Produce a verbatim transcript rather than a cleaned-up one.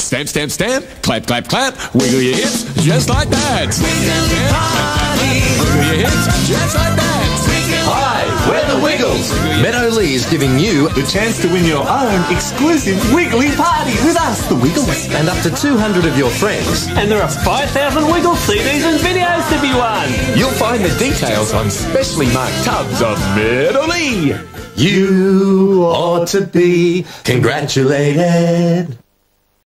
Stamp, stamp, stamp. Clap, clap, clap. Wiggle your hips just like that. Wiggly party. Wiggle your hips just like that. Hi, we're the Wiggles. Meadow Lee is giving you The chance to win your own exclusive Wiggly Party with us, the Wiggles. and up to two hundred of your friends. And there are five thousand Wiggle C Ds and videos to be won. You'll find the details on specially marked tubs of Meadow Lee. You ought to be congratulated.